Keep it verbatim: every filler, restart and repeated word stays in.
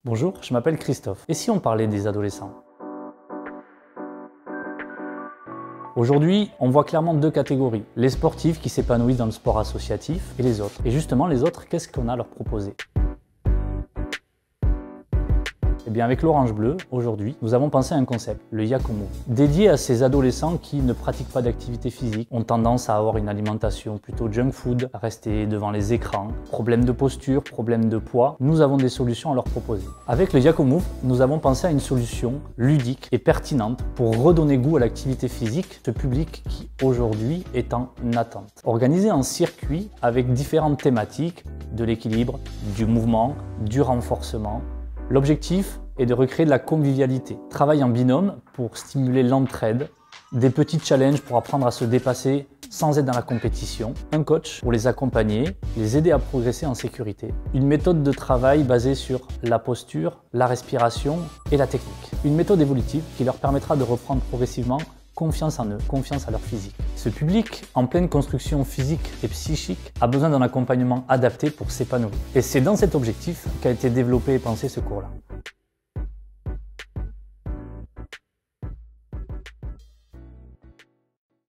Bonjour, je m'appelle Christophe. Et si on parlait des adolescents? Aujourd'hui, on voit clairement deux catégories. Les sportifs qui s'épanouissent dans le sport associatif et les autres. Et justement, les autres, qu'est-ce qu'on a à leur proposer? Eh bien, avec l'Orange Bleu, aujourd'hui, nous avons pensé à un concept, le Yakomove, dédié à ces adolescents qui ne pratiquent pas d'activité physique, ont tendance à avoir une alimentation plutôt junk food, à rester devant les écrans, problèmes de posture, problèmes de poids. Nous avons des solutions à leur proposer. Avec le Yakomove, nous avons pensé à une solution ludique et pertinente pour redonner goût à l'activité physique, ce public qui aujourd'hui est en attente. Organisé en circuit avec différentes thématiques, de l'équilibre, du mouvement, du renforcement. L'objectif est de recréer de la convivialité. Travail en binôme pour stimuler l'entraide, des petits challenges pour apprendre à se dépasser sans être dans la compétition, un coach pour les accompagner, les aider à progresser en sécurité, une méthode de travail basée sur la posture, la respiration et la technique. Une méthode évolutive qui leur permettra de reprendre progressivement confiance en eux, confiance à leur physique. Ce public, en pleine construction physique et psychique, a besoin d'un accompagnement adapté pour s'épanouir. Et c'est dans cet objectif qu'a été développé et pensé ce cours-là.